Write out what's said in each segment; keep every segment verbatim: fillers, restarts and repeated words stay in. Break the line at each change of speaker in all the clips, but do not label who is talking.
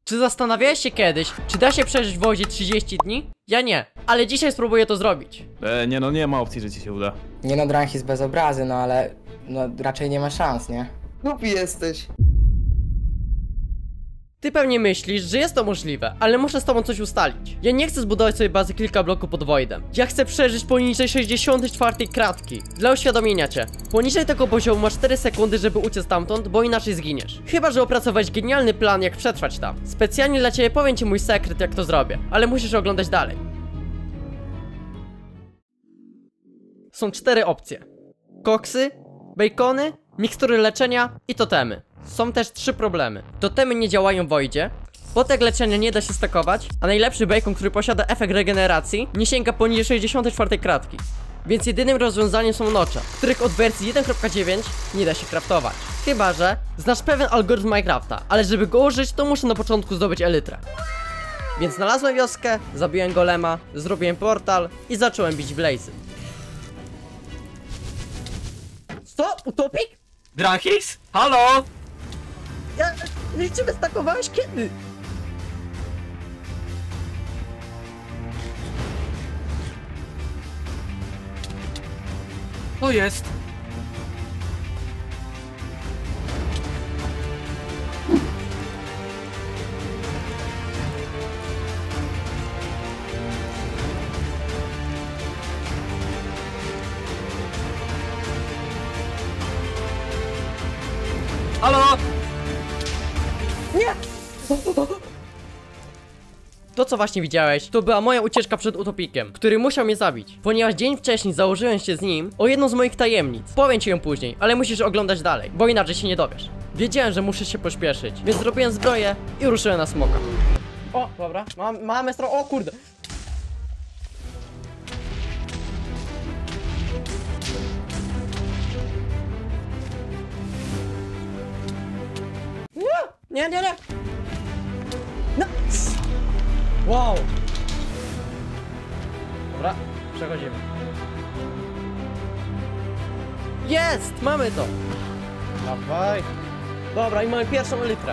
Czy zastanawiałeś się kiedyś, czy da się przeżyć w wodzie trzydzieści dni? Ja nie, ale dzisiaj spróbuję to zrobić.
E, nie no, nie ma opcji, że ci się uda.
Nie no, Dranhis bez obrazy, no ale no raczej nie ma szans, nie?
Głupi jesteś.
Ty pewnie myślisz, że jest to możliwe, ale muszę z tobą coś ustalić. Ja nie chcę zbudować sobie bazy kilka bloków pod Voidem. Ja chcę przeżyć poniżej sześćdziesiątej czwartej kratki. Dla uświadomienia cię, poniżej tego poziomu masz cztery sekundy, żeby uciec stamtąd, bo inaczej zginiesz. Chyba że opracowałeś genialny plan, jak przetrwać tam. Specjalnie dla ciebie powiem ci mój sekret, jak to zrobię, ale musisz oglądać dalej. Są cztery opcje: koksy, bacony, mikstury leczenia i totemy. Są też trzy problemy. Totemy nie działają w Voidzie, potek leczenia nie da się stakować, a najlepszy bacon, który posiada efekt regeneracji, nie sięga poniżej sześćdziesiątej czwartej kratki. Więc jedynym rozwiązaniem są nocze, których od wersji jeden kropka dziewięć nie da się craftować. Chyba że znasz pewien algorytm Minecrafta, ale żeby go użyć, to muszę na początku zdobyć elytrę. Więc znalazłem wioskę, zabiłem golema, zrobiłem portal i zacząłem bić blazy. Co? Utopik?
Dranhis? Halo?
Ja... Czy wystakowałeś kiedy?
To jest. Halo?
Nie! To co właśnie widziałeś, to była moja ucieczka przed Utopikiem, który musiał mnie zabić. Ponieważ dzień wcześniej założyłem się z nim o jedną z moich tajemnic. Powiem ci ją później, ale musisz oglądać dalej, bo inaczej się nie dowiesz. Wiedziałem, że muszę się pośpieszyć, więc zrobiłem zbroję i ruszyłem na smoka. O, dobra, mam, mamy stro... O kurde! Nie, nie, nie! No! Wow! Dobra, przechodzimy. Jest! Mamy to! Dawaj! Dobra, i mamy pierwszą elytrę.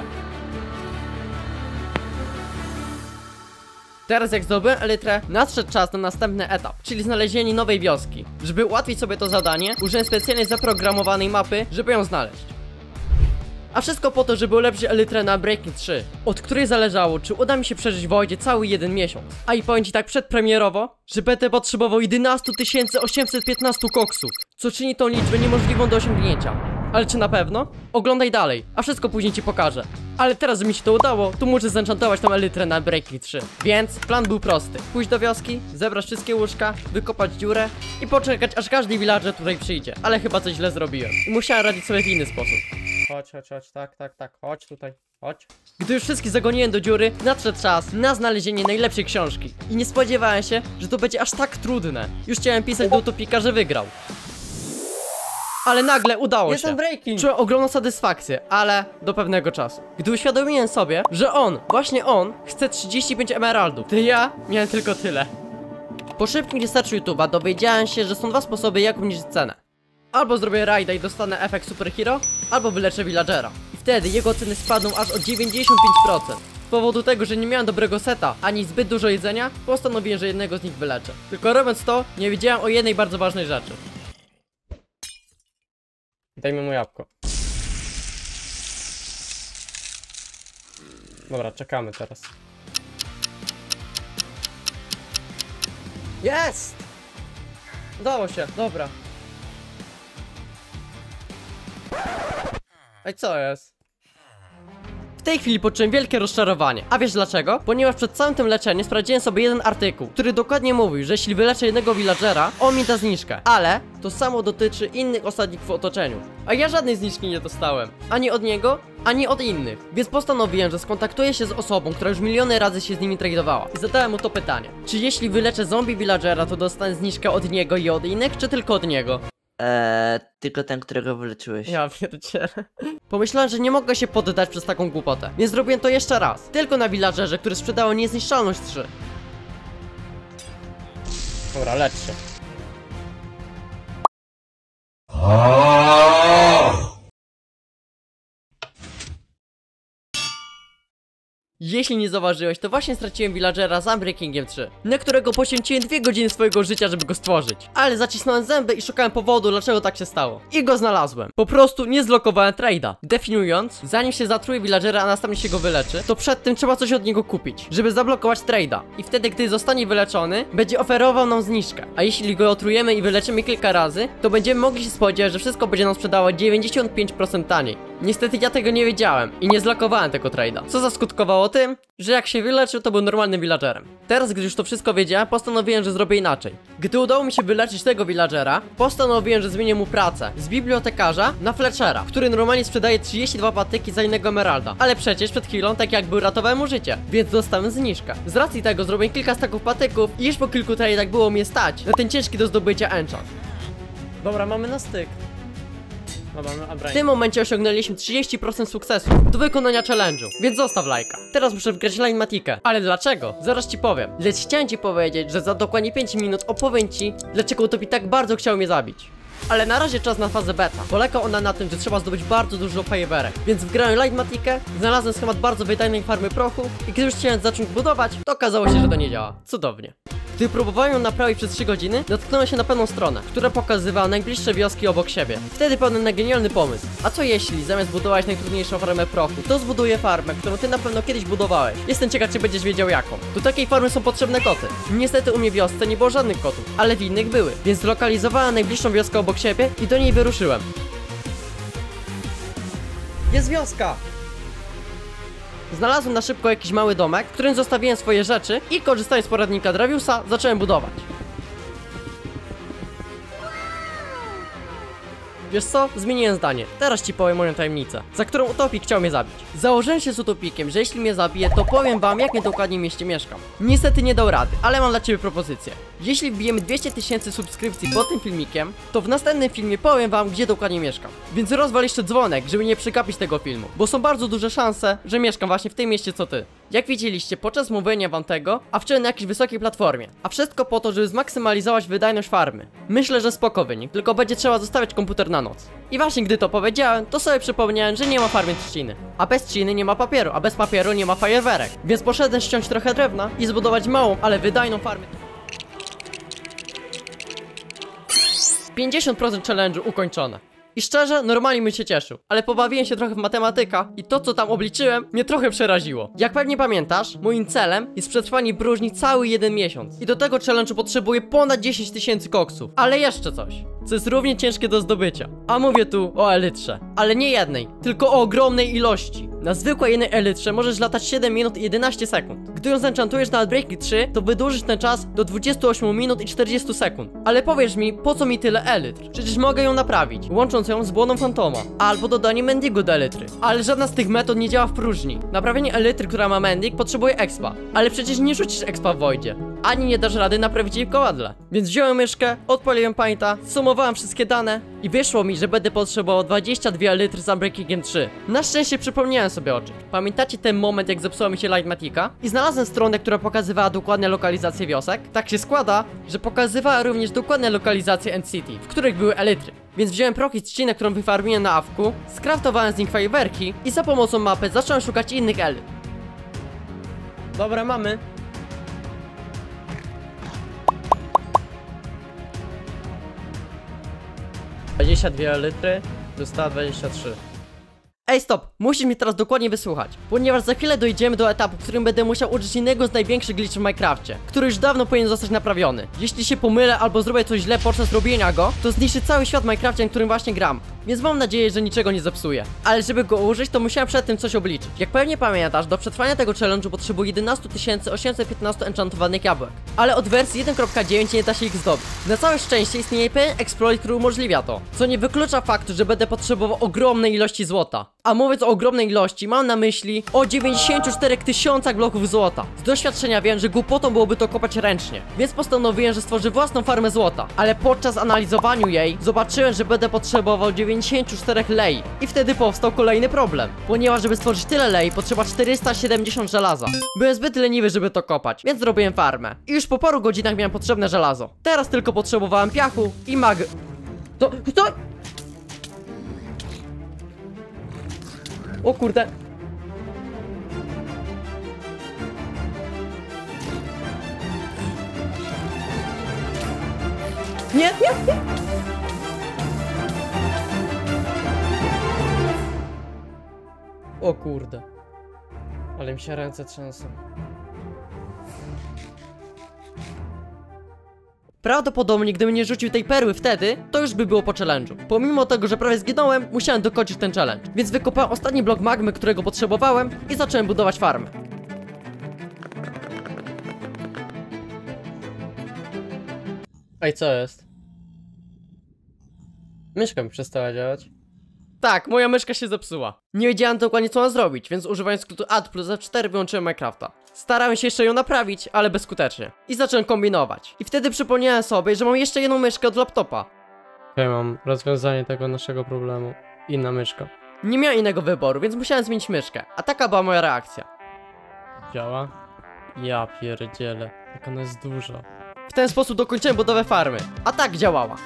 Teraz jak zdobyłem elytrę, nadszedł czas na następny etap, czyli znalezienie nowej wioski. Żeby ułatwić sobie to zadanie, użyłem specjalnie zaprogramowanej mapy, żeby ją znaleźć. A wszystko po to, żeby ulepszyć elytrę na Breaking trzy, od której zależało, czy uda mi się przeżyć w Voidzie cały jeden miesiąc. A i powiem ci tak przedpremierowo, że będę potrzebował jedenaście tysięcy osiemset piętnaście koksów, co czyni tą liczbę niemożliwą do osiągnięcia. Ale czy na pewno? Oglądaj dalej, a wszystko później ci pokażę. Ale teraz, żeby mi się to udało, to muszę zenchantować tą elytrę na Breaking trzy. Więc plan był prosty: pójść do wioski, zebrać wszystkie łóżka, wykopać dziurę i poczekać, aż każdy villager tutaj przyjdzie. Ale chyba coś źle zrobiłem i musiałem radzić sobie w inny sposób. Chodź, chodź, chodź, tak, tak, tak, chodź tutaj, chodź. Gdy już wszystkich zagoniłem do dziury, nadszedł czas na znalezienie najlepszej książki. I nie spodziewałem się, że to będzie aż tak trudne. Już chciałem pisać do Utopika, że wygrał. Ale nagle udało
Jestem
się.
breaking.
Czułem ogromną satysfakcję, ale do pewnego czasu. Gdy uświadomiłem sobie, że on, właśnie on, chce trzydzieści pięć emeraldów, to ja miałem tylko tyle. Po szybkim researchu YouTube'a dowiedziałem się, że są dwa sposoby, jak obniżyć cenę. Albo zrobię rajda i dostanę efekt superhero, albo wyleczę villagera. I wtedy jego ceny spadną aż o dziewięćdziesiąt pięć procent. Z powodu tego, że nie miałem dobrego seta, ani zbyt dużo jedzenia, postanowiłem, że jednego z nich wyleczę. Tylko robiąc to, nie wiedziałem o jednej bardzo ważnej rzeczy. Dajmy mu jabłko. Dobra, czekamy teraz. Jest! Udało się, dobra. Ej, co jest? W tej chwili poczułem wielkie rozczarowanie. A wiesz dlaczego? Ponieważ przed całym tym leczeniem sprawdziłem sobie jeden artykuł, który dokładnie mówił, że jeśli wyleczę jednego villagera, on mi da zniżkę. Ale to samo dotyczy innych osadników w otoczeniu. A ja żadnej zniżki nie dostałem. Ani od niego, ani od innych. Więc postanowiłem, że skontaktuję się z osobą, która już miliony razy się z nimi tradowała. I zadałem mu to pytanie: czy jeśli wyleczę zombie villagera, to dostanę zniżkę od niego i od innych, czy tylko od niego?
Eee, tylko ten, którego wyleczyłeś.
Ja pierdzielę. Pomyślałem, że nie mogę się poddać przez taką głupotę, więc zrobiłem to jeszcze raz. Tylko na villagerze, który sprzedało niezniszczalność trzy. Dobra, lecz się. Jeśli nie zauważyłeś, to właśnie straciłem villagera z Unbreakingiem trzy, na którego poświęciłem dwie godziny swojego życia, żeby go stworzyć. Ale zacisnąłem zęby i szukałem powodu, dlaczego tak się stało. I go znalazłem. Po prostu nie zlokowałem trade'a. Definiując, zanim się zatruje villagera, a następnie się go wyleczy, to przed tym trzeba coś od niego kupić, żeby zablokować trade'a. I wtedy, gdy zostanie wyleczony, będzie oferował nam zniżkę. A jeśli go otrujemy i wyleczymy kilka razy, to będziemy mogli się spodziewać, że wszystko będzie nam sprzedało dziewięćdziesiąt pięć procent taniej. Niestety ja tego nie wiedziałem i nie zlokowałem tego trade'a, co zaskutkowało tym, że jak się wyleczył, to był normalnym villagerem. Teraz, gdy już to wszystko wiedziałem, postanowiłem, że zrobię inaczej. Gdy udało mi się wyleczyć tego villagera, postanowiłem, że zmienię mu pracę z bibliotekarza na Fletchera, który normalnie sprzedaje trzydzieści dwa patyki za innego emeralda. Ale przecież przed chwilą tak jakby uratowałem mu życie, więc dostałem zniżkę. Z racji tego zrobiłem kilka staków patyków i już po kilku trade'ach było mnie stać na ten ciężki do zdobycia enchant. Dobra, mamy na styk. W tym momencie osiągnęliśmy trzydzieści procent sukcesu do wykonania challenge'u, więc zostaw lajka. Teraz muszę wgrać Linematikę. Ale dlaczego? Zaraz ci powiem. Lecz chciałem ci powiedzieć, że za dokładnie pięć minut opowiem ci, dlaczego Utopii tak bardzo chciał mnie zabić. Ale na razie czas na fazę beta. Polega ona na tym, że trzeba zdobyć bardzo dużo fajerwerek. Więc wgrałem Linematikę, znalazłem schemat bardzo wydajnej farmy prochu i gdy już chciałem zacząć budować, to okazało się, że to nie działa. Cudownie. Gdy próbowałem ją naprawić przez trzy godziny, natknąłem się na pewną stronę, która pokazywała najbliższe wioski obok siebie. Wtedy padłem na genialny pomysł. A co jeśli zamiast budować najtrudniejszą farmę prochu, to zbuduję farmę, którą ty na pewno kiedyś budowałeś? Jestem ciekaw, czy będziesz wiedział jaką. Do takiej farmy są potrzebne koty. Niestety u mnie w wiosce nie było żadnych kotów, ale w innych były. Więc zlokalizowałem najbliższą wioskę obok siebie i do niej wyruszyłem. Jest wioska! Znalazłem na szybko jakiś mały domek, w którym zostawiłem swoje rzeczy i korzystając z poradnika Draviusa, zacząłem budować. Wiesz co? Zmieniłem zdanie. Teraz ci powiem moją tajemnicę, za którą Utopik chciał mnie zabić. Założyłem się z Utopikiem, że jeśli mnie zabije, to powiem wam, jak mnie dokładnie w mieście mieszkam. Niestety nie dał rady, ale mam dla ciebie propozycję. Jeśli wbijemy dwieście tysięcy subskrypcji pod tym filmikiem, to w następnym filmie powiem wam, gdzie dokładnie mieszkam. Więc rozwal jeszcze dzwonek, żeby nie przegapić tego filmu, bo są bardzo duże szanse, że mieszkam właśnie w tym mieście co ty. Jak widzieliście, podczas mówienia wam tego, a wczoraj na jakiejś wysokiej platformie. A wszystko po to, żeby zmaksymalizować wydajność farmy. Myślę, że spoko wynik, tylko będzie trzeba zostawiać komputer na noc. I właśnie gdy to powiedziałem, to sobie przypomniałem, że nie ma farmy trzciny. A bez trzciny nie ma papieru, a bez papieru nie ma fajerwerek. Więc poszedłem ściąć trochę drewna i zbudować małą, ale wydajną farmę. pięćdziesiąt procent challenge'u ukończone. I szczerze, normalnie bym się cieszył, ale pobawiłem się trochę w matematyka i to, co tam obliczyłem, mnie trochę przeraziło. Jak pewnie pamiętasz, moim celem jest przetrwanie próżni cały jeden miesiąc. I do tego challenge'u potrzebuję ponad dziesięć tysięcy koksów. Ale jeszcze coś, co jest równie ciężkie do zdobycia. A mówię tu o elytrze. Ale nie jednej, tylko o ogromnej ilości. Na zwykłej jednej elytrze możesz latać siedem minut i jedenaście sekund. Gdy ją zenchantujesz na Unbreaking trzy, to wydłużysz ten czas do dwudziestu ośmiu minut i czterdziestu sekund. Ale powiesz mi, po co mi tyle elytr? Przecież mogę ją naprawić, łącząc ją z błoną fantoma, albo dodanie mendigu do elytry. Ale żadna z tych metod nie działa w próżni. Naprawienie elytry, która ma mendig, potrzebuje expa. Ale przecież nie rzucisz expa w voidzie, ani nie dasz rady naprawić jej w kowadle. Więc wziąłem myszkę, odpaliłem painta, sumowałem wszystkie dane i wyszło mi, że będę potrzebował dwadzieścia dwie elytry z Unbreakingiem trzy. Na szczęście przypomniałem sobie o czymś. Pamiętacie ten moment, jak zepsuła mi się Linematica? I znalazłem stronę, która pokazywała dokładnie lokalizację wiosek. Tak się składa, że pokazywała również dokładne lokalizacje End City, w których były elytry. Więc wziąłem proch i trzcinę, którą wyfarmiłem na awku, skraftowałem z nich fajerwerki i za pomocą mapy zacząłem szukać innych elytr. Dobra, mamy. dwadzieścia dwie elytry, została dwadzieścia trzy. Ej, stop! Musisz mnie teraz dokładnie wysłuchać, ponieważ za chwilę dojdziemy do etapu, w którym będę musiał użyć innego z największych glitchów w Minecrafcie, który już dawno powinien zostać naprawiony. Jeśli się pomylę albo zrobię coś źle podczas robienia go, to zniszczy cały świat w Minecrafcie, na którym właśnie gram. Więc mam nadzieję, że niczego nie zepsuję. Ale żeby go użyć, to musiałem przed tym coś obliczyć. Jak pewnie pamiętasz, do przetrwania tego challenge'u potrzebuję jedenaście tysięcy osiemset piętnaście enchantowanych jabłek. Ale od wersji jeden kropka dziewięć nie da się ich zdobyć. Na całe szczęście istnieje pewien exploit, który umożliwia to. Co nie wyklucza faktu, że będę potrzebował ogromnej ilości złota. A mówiąc o ogromnej ilości, mam na myśli o dziewięćdziesięciu czterech tysiącach bloków złota. Z doświadczenia wiem, że głupotą byłoby to kopać ręcznie. Więc postanowiłem, że stworzę własną farmę złota. Ale podczas analizowaniu jej, zobaczyłem, że będę potrzebował dziewięćdziesięciu czterech lei. I wtedy powstał kolejny problem. Ponieważ żeby stworzyć tyle lei, potrzeba czterysta siedemdziesiąt żelaza. Byłem zbyt leniwy, żeby to kopać, więc zrobiłem farmę. I już po paru godzinach miałem potrzebne żelazo. Teraz tylko potrzebowałem piachu i mag... To... to... O kurde. Nie, nie, nie! O kurde. Ale mi się ręce trzęsą. Prawdopodobnie gdybym nie rzucił tej perły wtedy, to już by było po challenge'u. Pomimo tego, że prawie zginąłem, musiałem dokończyć ten challenge. Więc wykopałem ostatni blok magmy, którego potrzebowałem i zacząłem budować farmę. Ej, co jest? Myszka mi przestała działać. Tak, moja myszka się zepsuła. Nie wiedziałem dokładnie co mam zrobić, więc używając skrótu Alt plus F cztery wyłączyłem Minecrafta. Starałem się jeszcze ją naprawić, ale bezskutecznie. I zacząłem kombinować. I wtedy przypomniałem sobie, że mam jeszcze jedną myszkę od laptopa. Okej, mam rozwiązanie tego naszego problemu. Inna myszka. Nie miałem innego wyboru, więc musiałem zmienić myszkę. A taka była moja reakcja. Działa? Ja pierdzielę, jak ona jest duża. W ten sposób dokończyłem budowę farmy. A tak działała.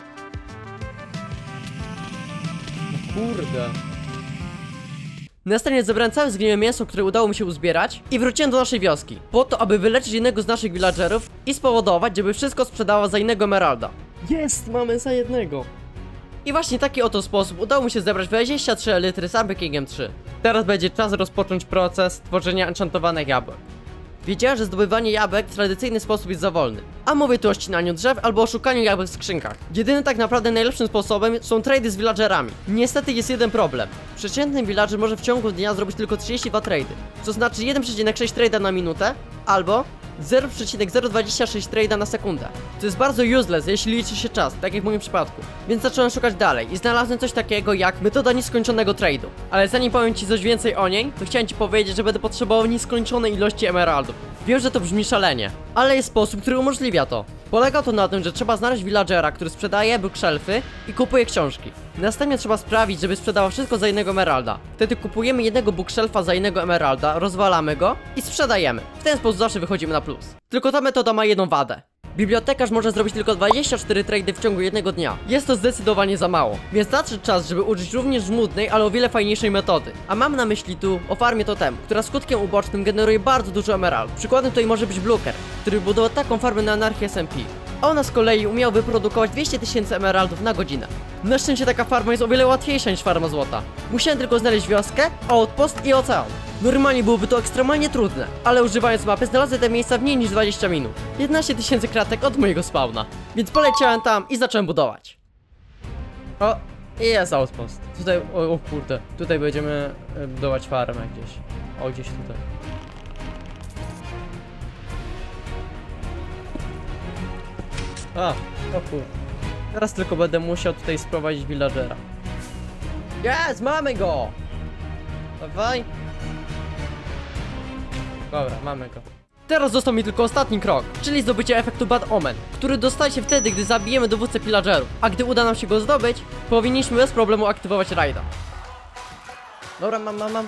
Kurde. Następnie zebrałem całe zgniłe mięso, które udało mi się uzbierać i wróciłem do naszej wioski. Po to, aby wyleczyć jednego z naszych villagerów i spowodować, żeby wszystko sprzedało za innego emeralda. Jest, mamy za jednego. I właśnie taki oto sposób udało mi się zebrać dwadzieścia trzy litry z Ampekingiem trzy. Teraz będzie czas rozpocząć proces tworzenia enchantowanych jabłek. Wiedziałem, że zdobywanie jabłek w tradycyjny sposób jest za wolny. A mówię tu o ścinaniu drzew albo o szukaniu jabłek w skrzynkach. Jedynym tak naprawdę najlepszym sposobem są trady z villagerami. Niestety jest jeden problem. Przeciętny villager może w ciągu dnia zrobić tylko trzydzieści dwa trady. Co znaczy jeden przecinek sześć trada na minutę albo zero przecinek zero dwadzieścia sześć trada na sekundę. To jest bardzo useless, jeśli liczy się czas, tak jak w moim przypadku. Więc zacząłem szukać dalej i znalazłem coś takiego jak metoda nieskończonego trade'u. Ale zanim powiem ci coś więcej o niej, to chciałem ci powiedzieć, że będę potrzebował nieskończonej ilości emeraldów. Wiem, że to brzmi szalenie, ale jest sposób, który umożliwia to. Polega to na tym, że trzeba znaleźć villagera, który sprzedaje bookshelfy i kupuje książki. Następnie trzeba sprawić, żeby sprzedawał wszystko za jednego emeralda. Wtedy kupujemy jednego bookshelfa za jednego emeralda, rozwalamy go i sprzedajemy. W ten sposób zawsze wychodzimy na plus. Tylko ta metoda ma jedną wadę. Bibliotekarz może zrobić tylko dwadzieścia cztery trady w ciągu jednego dnia. Jest to zdecydowanie za mało. Więc nadszedł czas, żeby użyć również żmudnej, ale o wiele fajniejszej metody. A mam na myśli tu o farmie totemu, która skutkiem ubocznym generuje bardzo dużo emerald. Przykładem tutaj może być Bluker, który budował taką farmę na anarchii S M P. A ona z kolei umiał wyprodukować dwieście tysięcy emeraldów na godzinę. Na szczęście taka farma jest o wiele łatwiejsza niż farma złota. Musiałem tylko znaleźć wioskę, outpost i ocean. Normalnie byłoby to ekstremalnie trudne, ale używając mapy znalazłem te miejsca w mniej niż dwadzieścia minut. piętnaście tysięcy kratek od mojego spawna. Więc poleciałem tam i zacząłem budować. O, i jest outpost. Tutaj, o, o kurde, tutaj będziemy budować farmę gdzieś. O, gdzieś tutaj. A, o kurde. Teraz tylko będę musiał tutaj sprowadzić villagera. Jest, mamy go! Dawaj. Dobra, mamy go. Teraz został mi tylko ostatni krok, czyli zdobycie efektu Bad Omen, który dostaje się wtedy, gdy zabijemy dowódcę pillagerów. A gdy uda nam się go zdobyć, powinniśmy bez problemu aktywować raida. Dobra, mam, mam, mam.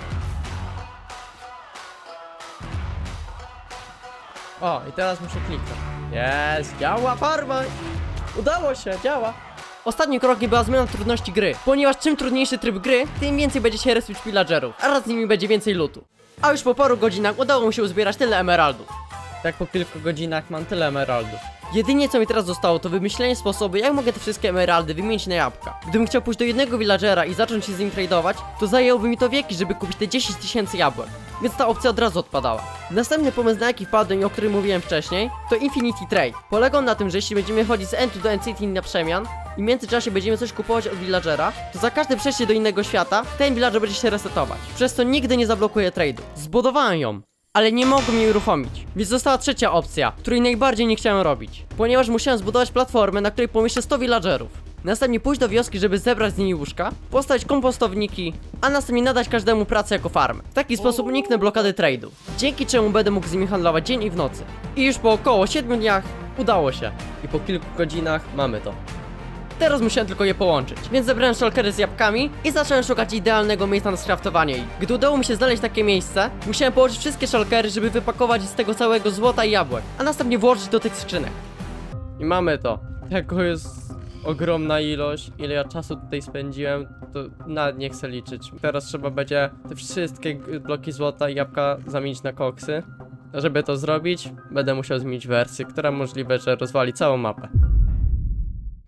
O, i teraz muszę kliknąć. Jest, działa farma! Udało się, działa! Ostatnim krokiem była zmiana trudności gry, ponieważ czym trudniejszy tryb gry, tym więcej będzie się respić pillagerów, a raz z nimi będzie więcej lootu. A już po paru godzinach udało mi się uzbierać tyle emeraldów. Tak po kilku godzinach mam tyle emeraldów. Jedynie co mi teraz zostało to wymyślenie sposobu, jak mogę te wszystkie emeraldy wymienić na jabłka. Gdybym chciał pójść do jednego villagera i zacząć się z nim tradować, to zajęłoby mi to wieki, żeby kupić te dziesięć tysięcy jabłek. Więc ta opcja od razu odpadała. Następny pomysł, na jaki wpadłem i o którym mówiłem wcześniej, to Infinity Trade. Polegał na tym, że jeśli będziemy chodzić z endu do end city na przemian i w międzyczasie będziemy coś kupować od villagera, to za każde przejście do innego świata, ten villager będzie się resetować. Przez to nigdy nie zablokuje trade'u. Zbudowałem ją, ale nie mogłem jej uruchomić. Więc została trzecia opcja, której najbardziej nie chciałem robić. Ponieważ musiałem zbudować platformę, na której pomieszczę sto villagerów. Następnie pójść do wioski, żeby zebrać z nimi łóżka, postawić kompostowniki, a następnie nadać każdemu pracę jako farmę. W taki sposób uniknę blokady trade'u, dzięki czemu będę mógł z nimi handlować dzień i w nocy. I już po około siedmiu dniach udało się. I po kilku godzinach mamy to. Teraz musiałem tylko je połączyć, więc zebrałem shulkery z jabłkami i zacząłem szukać idealnego miejsca na skraftowanie ich. Gdy udało mi się znaleźć takie miejsce, musiałem położyć wszystkie shulkery, żeby wypakować z tego całego złota i jabłek, a następnie włożyć do tych skrzynek. I mamy to. Tego jest ogromna ilość, ile ja czasu tutaj spędziłem, to nawet nie chcę liczyć. Teraz trzeba będzie te wszystkie bloki złota i jabłka zamienić na koksy. Żeby to zrobić, będę musiał zmienić wersję, która możliwe, że rozwali całą mapę.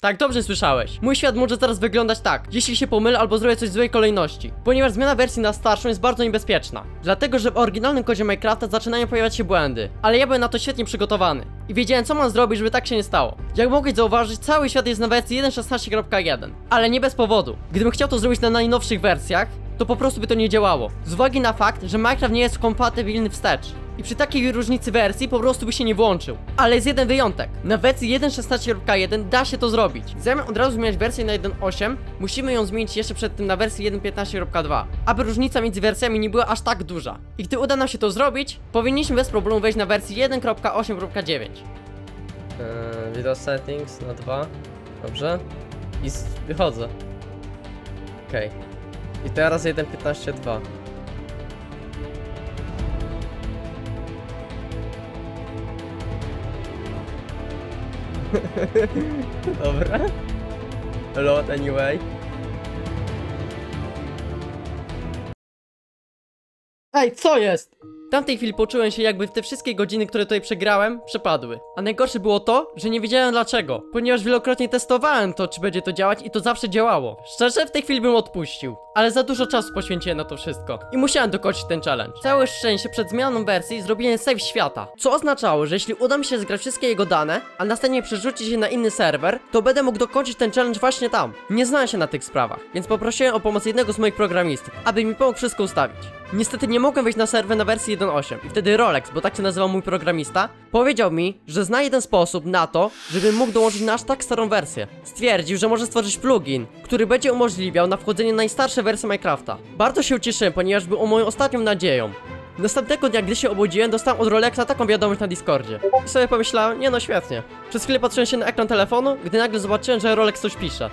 Tak, dobrze słyszałeś. Mój świat może zaraz wyglądać tak, jeśli się pomylę albo zrobię coś w złej kolejności. Ponieważ zmiana wersji na starszą jest bardzo niebezpieczna. Dlatego, że w oryginalnym kodzie Minecrafta zaczynają pojawiać się błędy. Ale ja byłem na to świetnie przygotowany. I wiedziałem, co mam zrobić, żeby tak się nie stało. Jak mogłeś zauważyć, cały świat jest na wersji jeden szesnaście kropka jeden. Ale nie bez powodu. Gdybym chciał to zrobić na najnowszych wersjach, to po prostu by to nie działało. Z uwagi na fakt, że Minecraft nie jest kompatybilny wstecz. I przy takiej różnicy wersji po prostu by się nie włączył. Ale jest jeden wyjątek. Na wersji jeden szesnaście kropka jeden da się to zrobić. Zamiast od razu zmieniać wersję na jeden osiem, musimy ją zmienić jeszcze przed tym na wersję jeden piętnaście kropka dwa, aby różnica między wersjami nie była aż tak duża. I gdy uda nam się to zrobić, powinniśmy bez problemu wejść na wersję jeden osiem dziewięć. Eee, video settings na dwa. Dobrze. I wychodzę. Okej. Okay. I teraz jeden piętnaście dwa. Dobra. Load anyway. Ej, co jest? W tamtej chwili poczułem się, jakby te wszystkie godziny, które tutaj przegrałem, przepadły. A najgorsze było to, że nie wiedziałem dlaczego. Ponieważ wielokrotnie testowałem to, czy będzie to działać i to zawsze działało. Szczerze, w tej chwili bym odpuścił. Ale za dużo czasu poświęciłem na to wszystko. I musiałem dokończyć ten challenge. Całe szczęście przed zmianą wersji zrobiłem save świata. Co oznaczało, że jeśli uda mi się zgrać wszystkie jego dane, a następnie przerzucić je na inny serwer, to będę mógł dokończyć ten challenge właśnie tam. Nie znałem się na tych sprawach, więc poprosiłem o pomoc jednego z moich programistów, aby mi pomógł wszystko ustawić. Niestety nie mogłem wejść na serwer na wersji jeden osiem i wtedy Rolex, bo tak się nazywał mój programista, powiedział mi, że zna jeden sposób na to, żebym mógł dołączyć na aż tak starą wersję. Stwierdził, że może stworzyć plugin, który będzie umożliwiał na wchodzenie na najstarsze wersje Minecrafta. Bardzo się ucieszyłem, ponieważ był moją ostatnią nadzieją. Następnego dnia, gdy się obudziłem, dostałem od Rolexa taką wiadomość na Discordzie. I sobie pomyślałem, nie no świetnie. Przez chwilę patrzyłem się na ekran telefonu, gdy nagle zobaczyłem, że Rolex coś pisze.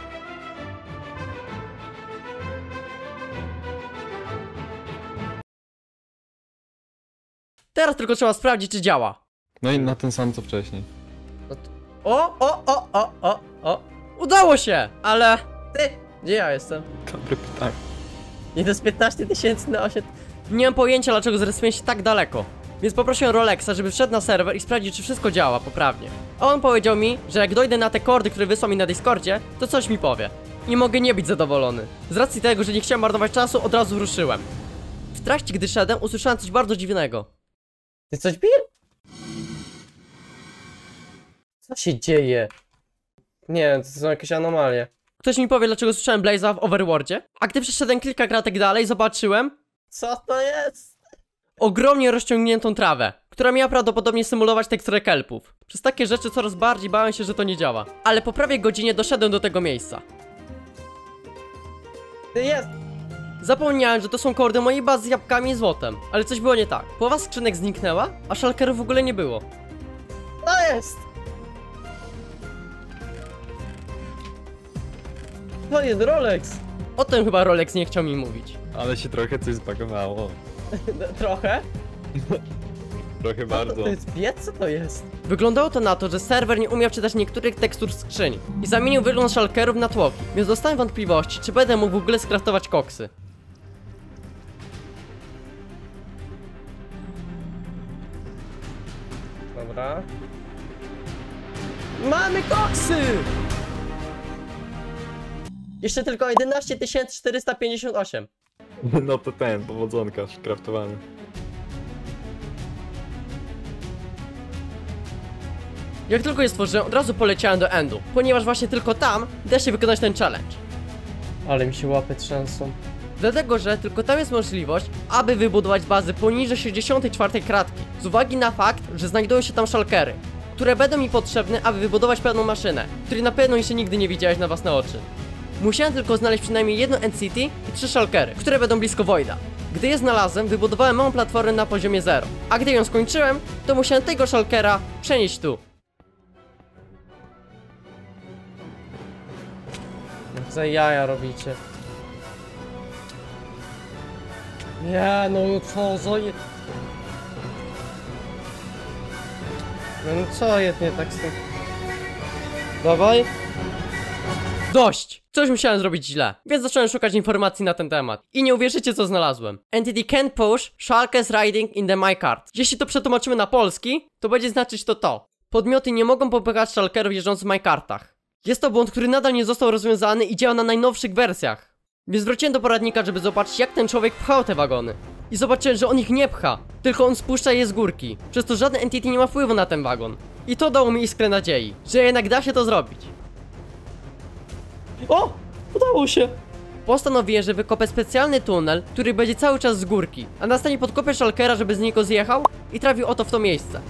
Teraz tylko trzeba sprawdzić, czy działa.
No i na ten sam co wcześniej.
O, o, o, o, o, o. Udało się! Ale... Ty, gdzie ja jestem?
Dobre pytanie.
Nie, to jest piętnaście tysięcy na osiem... Nie mam pojęcia, dlaczego zrespiłem się tak daleko. Więc poprosiłem Rolexa, żeby wszedł na serwer i sprawdzić, czy wszystko działa poprawnie. A on powiedział mi, że jak dojdę na te kordy, które wysłał mi na Discordzie, to coś mi powie. Nie mogę nie być zadowolony. Z racji tego, że nie chciałem marnować czasu, od razu ruszyłem. W trakcie, gdy szedłem, usłyszałem coś bardzo dziwnego. Ty coś bije? Co się dzieje? Nie, to są jakieś anomalie. Ktoś mi powie, dlaczego słyszałem Blaze'a w Overworldzie? A gdy przeszedłem kilka kratek dalej, zobaczyłem... Co to jest? Ogromnie rozciągniętą trawę, która miała prawdopodobnie symulować teksturę kelpów. Przez takie rzeczy coraz bardziej bałem się, że to nie działa. Ale po prawie godzinie doszedłem do tego miejsca. Jest! Zapomniałem, że to są kordy mojej bazy z jabłkami i złotem. Ale coś było nie tak. Połowa skrzynek zniknęła, a szalkerów w ogóle nie było. To jest! To jest Rolex! O tym chyba Rolex nie chciał mi mówić.
Ale się trochę coś zbagowało.
Trochę?
Trochę bardzo.
To jest biec? Co to jest? Wyglądało to na to, że serwer nie umiał czytać niektórych tekstur skrzyni i zamienił wygląd szalkerów na tłoki, więc dostałem wątpliwości, czy będę mógł w ogóle skraftować koksy. Dobra. Mamy koksy! Jeszcze tylko jedenaście tysięcy czterysta pięćdziesiąt osiem.
No to ten, powodzonka kraftowany.
Jak tylko je stworzyłem, od razu poleciałem do Endu, ponieważ właśnie tylko tam da się wykonać ten challenge. Ale mi się łapy trzęsą. Dlatego, że tylko tam jest możliwość, aby wybudować bazy poniżej sześćdziesiątej czwartej kratki. Z uwagi na fakt, że znajdują się tam szalkery, które będą mi potrzebne, aby wybudować pełną maszynę, której na pewno jeszcze nigdy nie widziałeś na własne oczy. Musiałem tylko znaleźć przynajmniej jedno End City i trzy szalkery, które będą blisko Voida. Gdy je znalazłem, wybudowałem małą platformę na poziomie zero. A gdy ją skończyłem, to musiałem tego szalkera przenieść tu. Jak za jaja robicie. Nie, no co za je... No co jest nie tak z tym... Dawaj. Dość! Coś musiałem zrobić źle, więc zacząłem szukać informacji na ten temat. I nie uwierzycie, co znalazłem. Entity can push Shulkers riding in the minecart. Jeśli to przetłumaczymy na polski, to będzie znaczyć to to. Podmioty nie mogą popychać szalkerów jeżdżących w minecartach. Jest to błąd, który nadal nie został rozwiązany i działa na najnowszych wersjach. Więc wróciłem do poradnika, żeby zobaczyć, jak ten człowiek pchał te wagony. I zobaczyłem, że on ich nie pcha, tylko on spuszcza je z górki. Przez to żaden entity nie ma wpływu na ten wagon. I to dało mi iskrę nadziei, że jednak da się to zrobić. O! Udało się! Postanowiłem, że wykopę specjalny tunel, który będzie cały czas z górki, a następnie podkopię Shulkera, żeby z niego zjechał i trafił oto w to miejsce.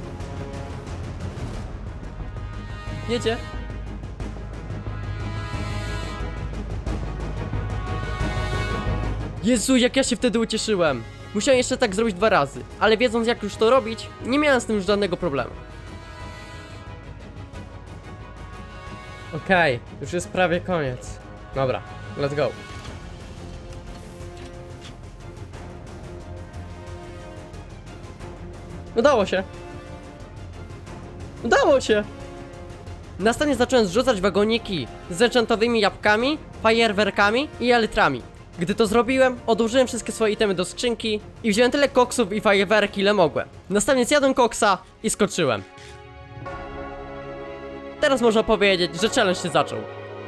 Jedzie. Jezu, jak ja się wtedy ucieszyłem. Musiałem jeszcze tak zrobić dwa razy, ale wiedząc jak już to robić, nie miałem z tym już żadnego problemu. Okej, okay, już jest prawie koniec. Dobra, let's go. Udało się. Udało się. Następnie zacząłem zrzucać wagoniki z enchantowymi jabłkami, fajerwerkami i elytrami. Gdy to zrobiłem, odłożyłem wszystkie swoje itemy do skrzynki i wziąłem tyle koksów i fajerwerki, ile mogłem. Następnie zjadłem koksa i skoczyłem. Teraz można powiedzieć, że challenge się zaczął.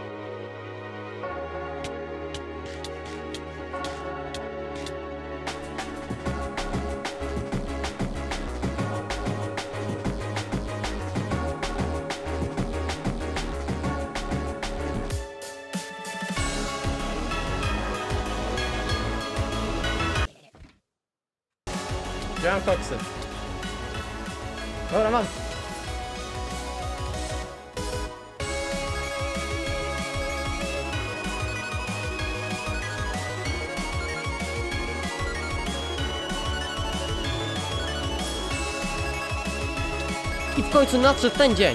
Wziąłem koksy. Dobra, mam. I w końcu nadszedł ten dzień.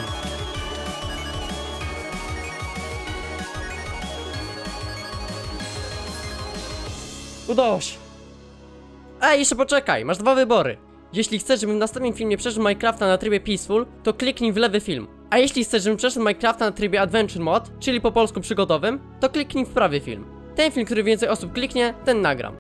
Udało się. Ej, jeszcze poczekaj, masz dwa wybory. Jeśli chcesz, żebym w następnym filmie przeszedł Minecrafta na trybie Peaceful, to kliknij w lewy film. A jeśli chcesz, żebym przeszedł Minecrafta na trybie Adventure Mod, czyli po polsku przygodowym, to kliknij w prawy film. Ten film, który więcej osób kliknie, ten nagram.